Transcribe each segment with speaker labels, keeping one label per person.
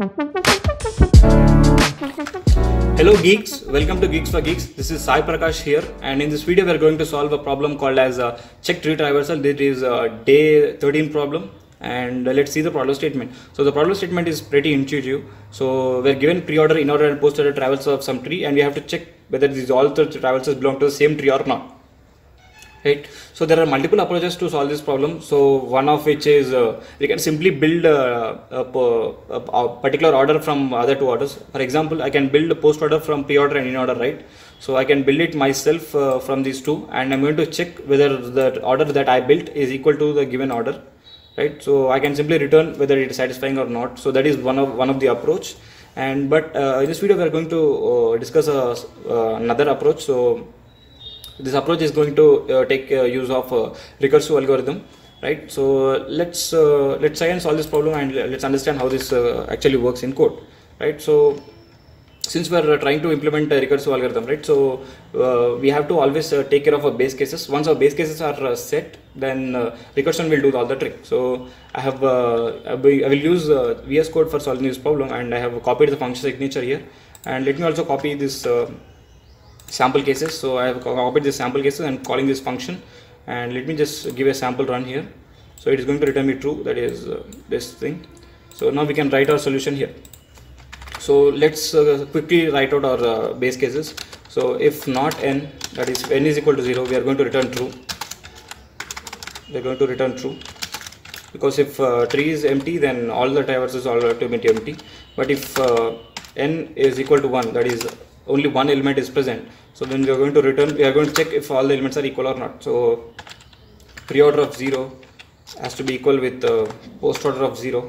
Speaker 1: Hello geeks, welcome to Geeks for Geeks. This is Sai Prakash here, and in this video we are going to solve a problem called as a check tree traversal. This is a day 13 problem, and let's see the problem statement. So the problem statement is pretty intuitive. So we're given pre-order, in-order and post-order traversal of some tree, and we have to check whether these all the traversals belong to the same tree or not. Right. So there are multiple approaches to solve this problem. So one of which is we can simply build a particular order from other two orders. For example, I can build a post order from pre-order and in-order, right? So I can build it myself from these two, and I'm going to check whether the order that I built is equal to the given order, right? So I can simply return whether it is satisfying or not. So that is one of the approach. And in this video we are going to discuss another approach. So this approach is going to take use of recursive algorithm, right? So let's try and solve this problem, and let's understand how this actually works in code, right? So since we are trying to implement a recursive algorithm, right, so we have to always take care of our base cases. Once our base cases are set, then recursion will do all the trick. So I will use VS Code for solving this problem, and I have copied the function signature here, and let me also copy this sample cases. So I have copied this sample cases and calling this function, and let me just give a sample run here. So it is going to return me true, that is this thing. So now we can write our solution here. So let's quickly write out our base cases. So if not n, that is n is equal to 0, we are going to return true. We are going to return true because if tree is empty, then all the traverses are automatically empty. But if n is equal to 1, that is only one element is present, so then we are going to return, we are going to check if all the elements are equal or not. So pre-order of 0 has to be equal with post order of 0,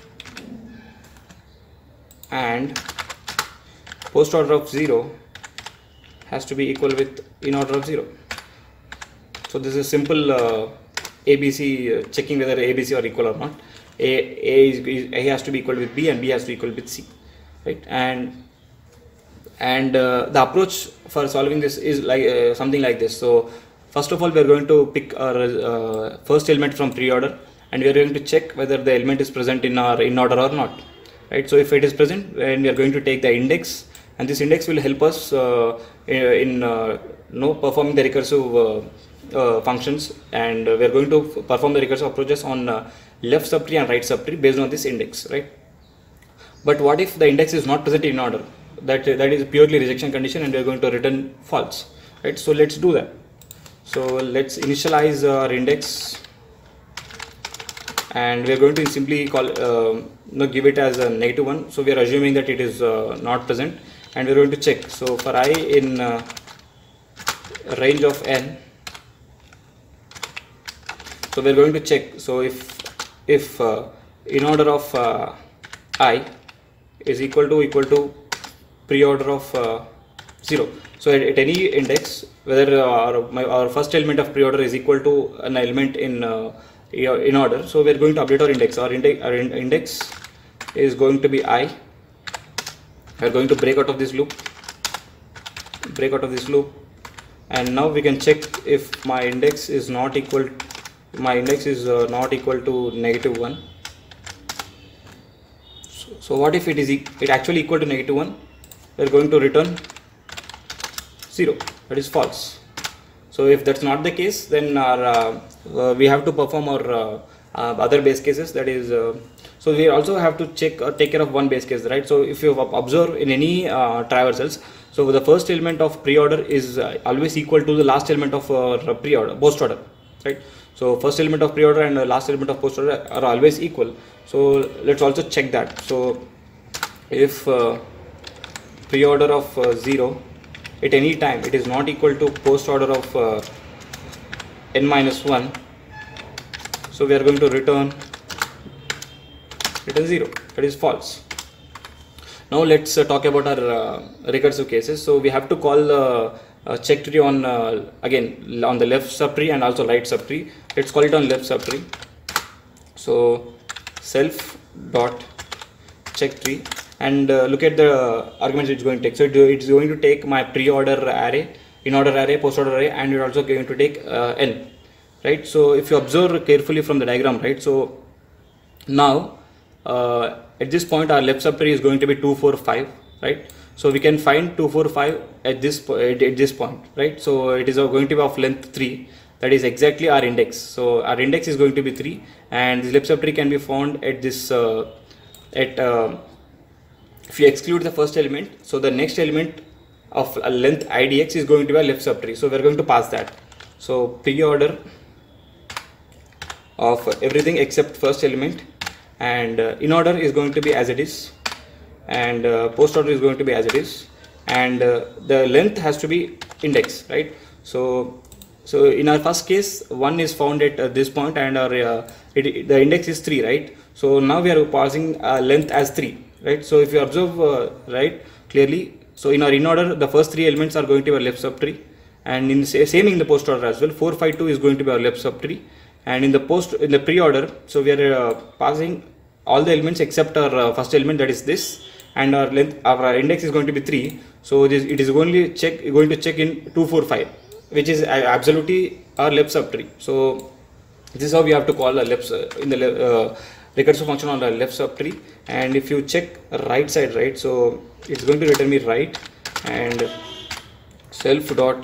Speaker 1: and post order of 0 has to be equal with in order of 0. So this is simple ABC checking whether ABC are equal or not. A has to be equal with B, and B has to be equal with C, right? And the approach for solving this is like something like this. So first of all, we are going to pick our first element from pre-order, and we are going to check whether the element is present in our in order or not, right? So if it is present, then we are going to take the index, and this index will help us in performing the recursive functions, and we are going to perform the recursive approaches on left subtree and right subtree based on this index, right? But what if the index is not present in order? That is purely rejection condition, and we are going to return false, right? So let's do that. So let's initialize our index, and we are going to simply call give it as a -1. So we are assuming that it is not present, and we are going to check. So for I in range of n, so we are going to check. So if in order of I is equal to pre-order of 0. So at any index, whether our first element of pre-order is equal to an element in order, so we are going to update our index. Our index is going to be I. We are going to break out of this loop, and now we can check if my index is not equal to -1. So what if it actually equal to -1? We are going to return 0, that is false. So if that's not the case, then we have to perform our other base cases, that is so we also have to take care of one base case, right? So if you observe in any traversals, so the first element of pre-order is always equal to the last element of post order, right? So first element of pre-order and the last element of post order are always equal. So let's also check that. So if pre-order of 0 at any time it is not equal to post order of n-1, so we are going to return 0, that is false. Now let's talk about our recursive cases. So we have to call the check tree on again on the left subtree and also right subtree. Let's call it on left subtree. So self dot check tree, and look at the arguments it's going to take. So it's going to take my pre-order array, in-order array, post-order array, and it's also going to take n, right? So if you observe carefully from the diagram, right, so now at this point our left subtree is going to be 2, 4, 5, right? So we can find 2, 4, 5 at this point, right? So it is going to be of length 3. That is exactly our index. So our index is going to be 3, and the left subtree can be found at this if you exclude the first element, so the next element of a length idx is going to be a left subtree. So we are going to pass that. So pre-order of everything except first element, and in order is going to be as it is, and post order is going to be as it is, and the length has to be index, right? So in our first case, 1 is found at this point, and our the index is 3, right? So now we are passing length as 3, right? So if you observe right clearly, so in our in order, the first 3 elements are going to be our left subtree, and in same in the post order as well, 4, 5, 2 is going to be our left subtree, and in the pre-order, so we are passing all the elements except our first element, that is this, and our length, our index is going to be 3. So it is going to check in 2, 4, 5, which is absolutely our left subtree. So this is how we have to call the left in the recursive function on the left subtree. And if you check right side, right, so it's going to return me right, and self dot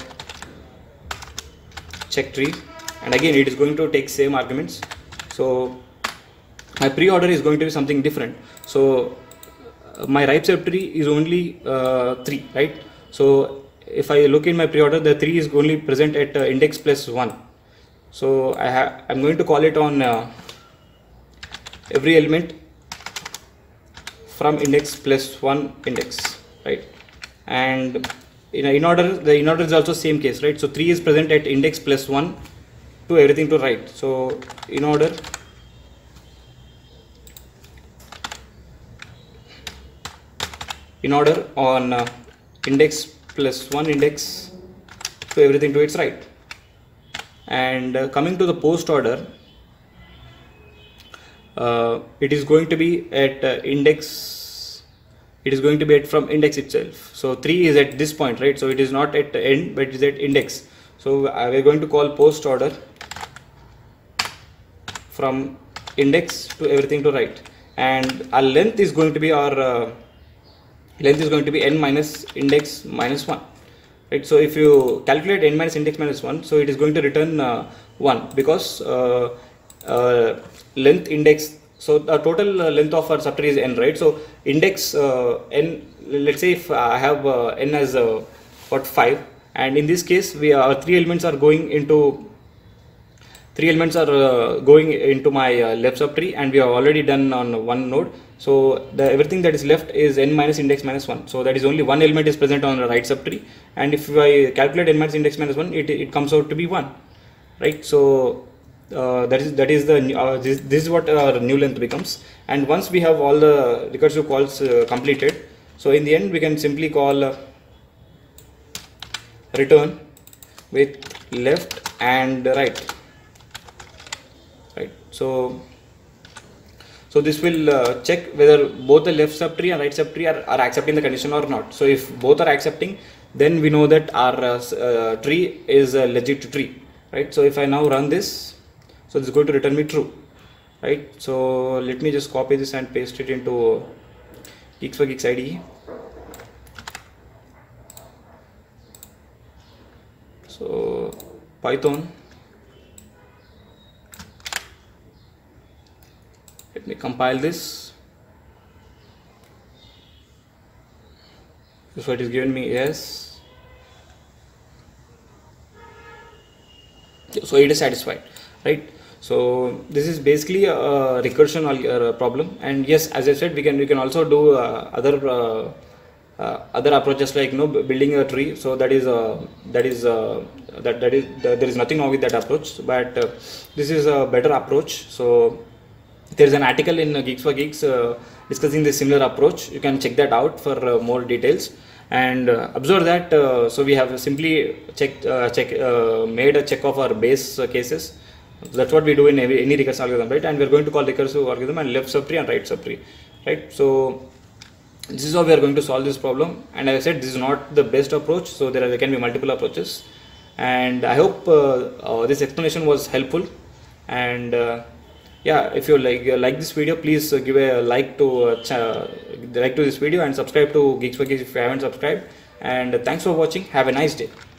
Speaker 1: check tree, and again it is going to take same arguments. So my pre-order is going to be something different. So my right subtree is only 3, right? So if I look in my pre-order, the 3 is only present at index plus 1. So I'm going to call it on every element from index plus 1 index, right? And in order, the in order is also same case, right? So 3 is present at index plus 1 to everything to right. So in order on index plus 1 index to everything to its right. And coming to the post order, it is going to be at index, it is going to be at from index itself. So 3 is at this point, right? So it is not at end, but it is at index. So we are going to call post order from index to everything to right, and our length is going to be n minus index minus 1, right? So if you calculate n minus index minus 1, so it is going to return 1, because length index, so the total length of our subtree is n, right? So index n, let's say if I have n as 5, and in this case our 3 elements are going into my left subtree, and we have already done on one node. So everything that is left is n minus index minus 1. So that is only one element is present on the right subtree, and if I calculate n minus index minus 1, it comes out to be 1, right? So that is the this is what our new length becomes. And once we have all the recursive calls completed, so in the end we can simply call return with left and right. So this will check whether both the left subtree and right subtree are accepting the condition or not. So if both are accepting, then we know that our tree is a legit tree, right? So if I now run this, so this is going to return me true, right? So let me just copy this and paste it into Geeks for Geeks IDE. So Python, let me compile this. So it is given me yes. So it is satisfied, right? So this is basically a recursion problem. And yes, as I said, we can also do other approaches, like building a tree. So there is nothing wrong with that approach, but this is a better approach. So there is an article in Geeks for Geeks discussing this similar approach. You can check that out for more details, and observe that. So we have simply made a check of our base cases. That's what we do in any recursive algorithm, right? And we are going to call recursive algorithm and left subtree and right subtree, right? So this is how we are going to solve this problem. And as I said, this is not the best approach, so there can be multiple approaches. And I hope this explanation was helpful, and yeah, if you like this video, please give a like to this video, and subscribe to Geeks for Geeks if you haven't subscribed. And thanks for watching. Have a nice day.